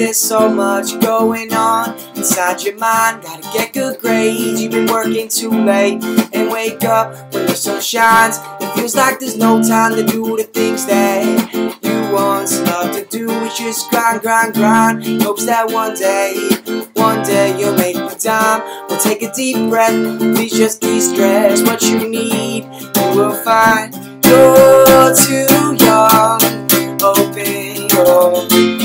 there's so much going on inside your mind. Gotta get good grades, you've been working too late, and wake up when the sun shines. It feels like there's no time to do the things that you once loved to do. It's just grind, grind, grind. Hopes that one day you'll make the time. Well, take a deep breath, please just de-stress. What you need, you will find. You're too young, open your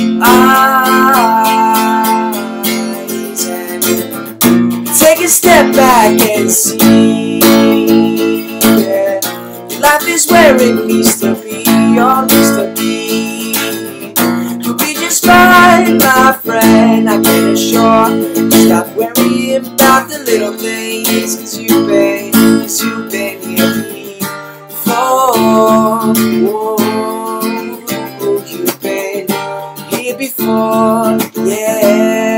eyes and take a step back and see, yeah, your life is where it needs to be, or needs to be. You'll be just fine, my friend, I can assure. Stop worrying about the little things, cause you've been here before. You've been here before, yeah.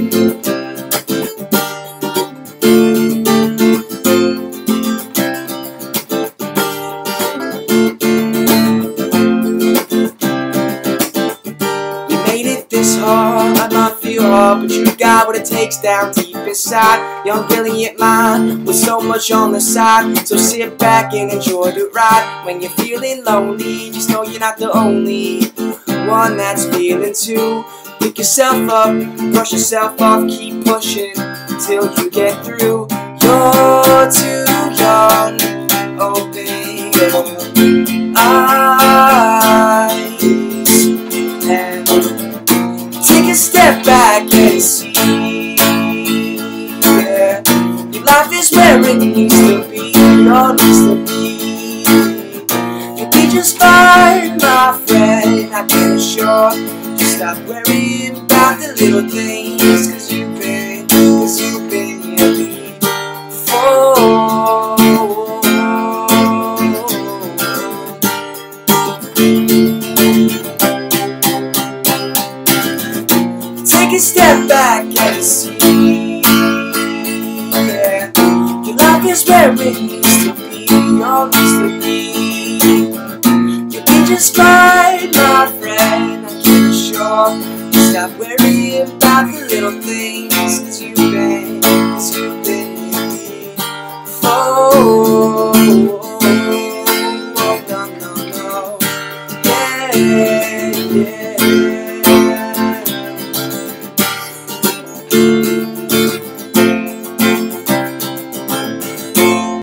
You made it this hard, I might feel hard, but you got what it takes down deep inside. Young brilliant mind with so much on the side. So sit back and enjoy the ride. When you're feeling lonely, just know you're not the only one that's feeling too. Pick yourself up, brush yourself off, keep pushing till you get through. You're too young, open your eyes and take a step back and see, yeah, your life is where it needs to be, or needs to be. You'll be just fine, my friend, I can assure. Just stop worrying about the little things, cause you've been here before. Take a step back and see, yeah, your life is where it needs to be, or needs to be. You'll be just fine, my friend, I can assure. Stop worrying about the little things, cause you've been here before.